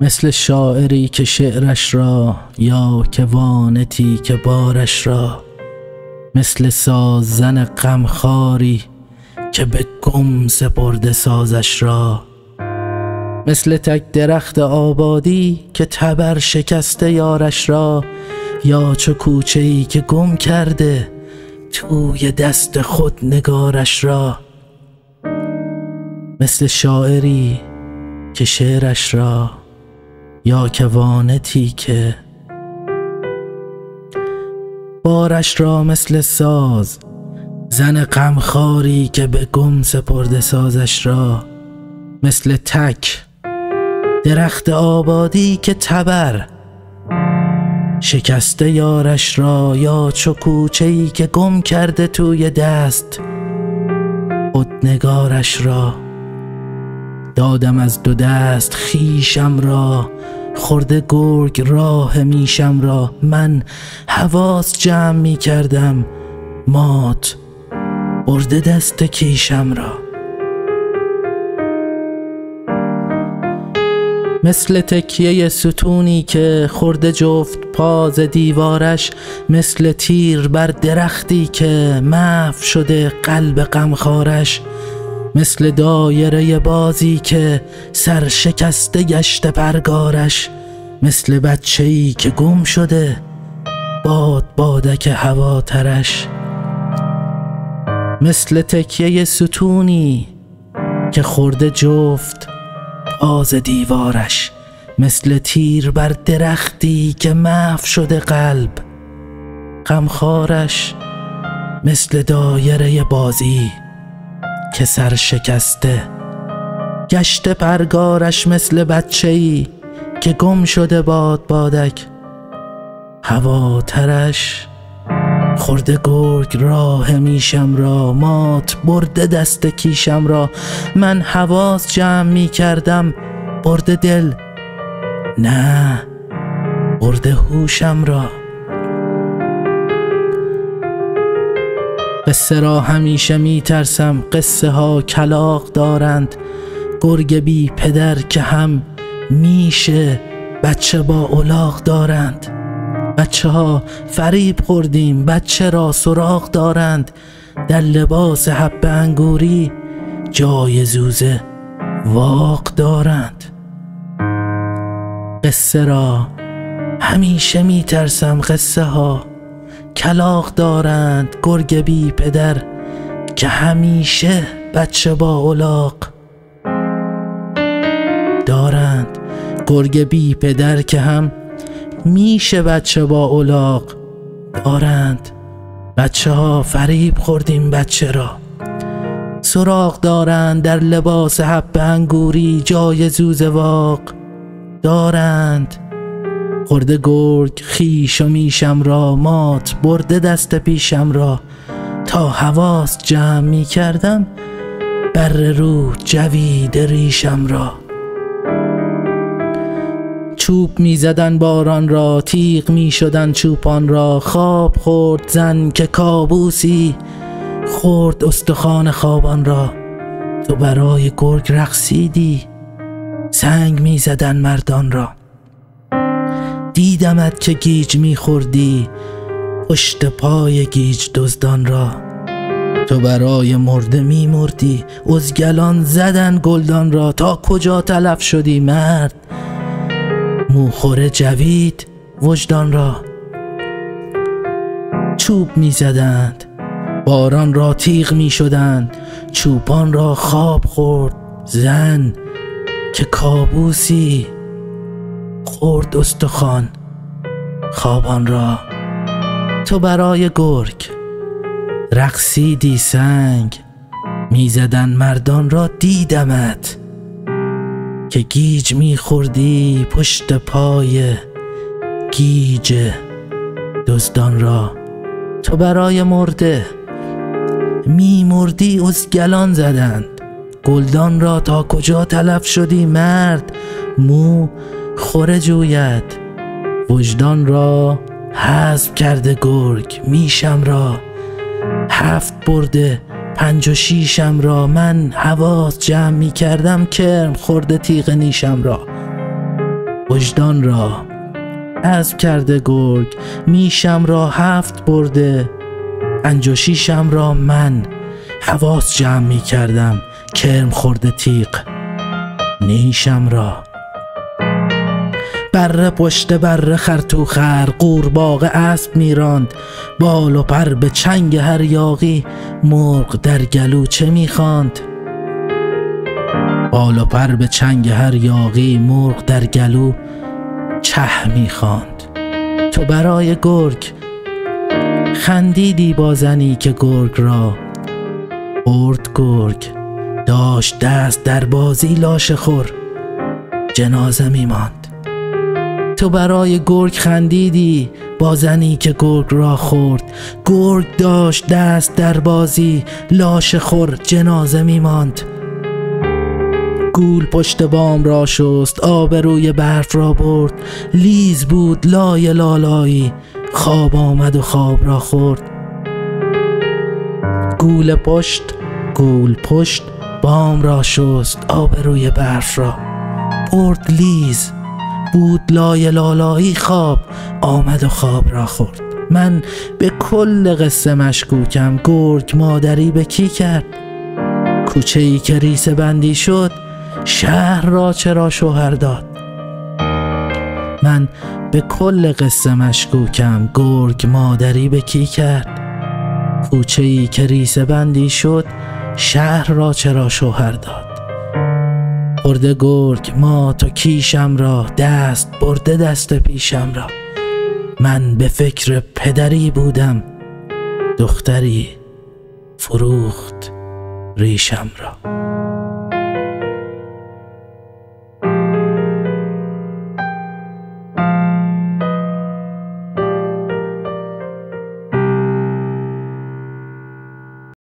مثل شاعری که شعرش را، یا که وانتی که بارش را، مثل سازن غمخواری که به گم سپرده سازش را، مثل تک درخت آبادی که تبر شکسته یارش را، یا چو کوچه‌ای که گم کرده توی دست خود نگارش را، مثل شاعری که شعرش را، یا که وانتی که بارش را، مثل ساز زن غمخواری که به گم سپرده سازش را، مثل تک درخت آبادی که تبر شکسته یارش را، یا چو کوچه‌ای که گم کرده توی دست خود نگارش را. دادم از دو دست خویشم را، خورده گرگ راه میشم را، من حواس جمع می کردم مات برده دست کیشم را. مثل تکیه ستونی که خورده جفت پاز دیوارش، مثل تیر بر درختی که محو شده قلب غمخوارش، مثل دایره بازی که سر شکسته گشته پرگارش، مثل بچه‌ای که گم شده باد بادک هواترش. مثل تکیه ستونی که خورده جفت پاز دیوارش، مثل تیر بر درختی که محو شده قلب غمخوارش، مثل دایره بازی که سر شکسته گشته پرگارش، مثل بچه‌ای که گم شده باد بادک هواترش. خورده گرگ راه میشم را، مات برده دست کیشم را، من حواس جمع می کردم برده دل نه برده هوشم را. قصه را همیشه می ترسم، قصه ها کلاغ دارند، گرگ بی پدر که هم میشه بچه با الاغ دارند. بچه ها فریب خوردیم، بچه را سراغ دارند، در لباس حب انگوری جای زوزه واق دارند. قصه را همیشه می ترسم، قصه ها کلاغ دارند، گرگ بی پدر که همیشه بچه با الاغ دارند. گرگ بی پدر که هم میشه بچه با الاغ دارند. بچه ها فریب خوردیم، بچه را سراغ دارند، در لباس حب انگوری جای زوزه واق دارند. خورده گرگ خویش و میشم را، مات برده دست پیشم را، تا حواس جمع می کردم بر رو جوید ریشم را. چوب می زدن باران را، تیغ می شدن چوپان را، خواب خورد زن که کابوسی خورد استخوان خوابان را. تو برای گرگ رقصیدی، سنگ می زدن مردان را، دیدمت که گیج می خوردی پشت پای گیج دزدان را. تو برای مرده می مردی، ازگلان زدن گلدان را، تا کجا تلف شدی مرد موخور جوید وجدان را. چوب می زدند باران را، تیغ می شدند چوپان را، خواب خورد زن که کابوسی خورد استخوان خوابان را. تو برای گرگ رقصیدی، سنگ می زدن مردان را، دیدمت که گیج می خوردی پشت پای گیج دزدان را. تو برای مرده می مردی، ازگلان زدند گلدان را، تا کجا تلف شدی مرد مو خوره جوید وجدان را. حذف کرده گرگ میشم را، 7 برده 5 و 6م را، من حواس جمع می کردم کرم خورده تیغ نیشم را. وجدان را. اسب کرده گرگ میشم را 7 برده، 5 و 6م را من حواس جمع می کردم، کرم خورده تیغ نیشم را. بره پشت بره خر تو خر، قورباغه اسب میراند، بال و پر به چنگ هر یاغی، مرغ در گلو چه میخواند؟ بال و پر به چنگ هر یاغی، مرغ در گلو چه میخواند. تو برای گرگ خندیدی با زنی که گرگ را برد گرگ، داشت دست در بازی لاشه خور جنازه میماند. تو برای گرگ خندیدی با زنی که گرگ را خورد، گرگ داشت دست در بازی لاشه خور جنازه میماند. گول پشت بام را شست، آب روی برف را برد، لیز بود لای لالایی، خواب آمد و خواب را خورد. گول پشت بام را شست، آب روی برف را برد، لیز بود لای لالایی، خواب آمد و خواب را خورد. من به کل قصه مشکوکم، گرگ مادری به کی کرد؟ کوچه ای که ریسه بندی شد، شهر را چرا شوهر داد؟ من به کل قصه مشکوکم، گرگ مادری به کی کرد؟ کوچه ای که ریسه بندی شد، شهر را چرا شوهر داد؟ برده گرگ مات و کیشم را، دست برده دست پیشم را. من به فکر پدری بودم، دختری فروخت ریشم را.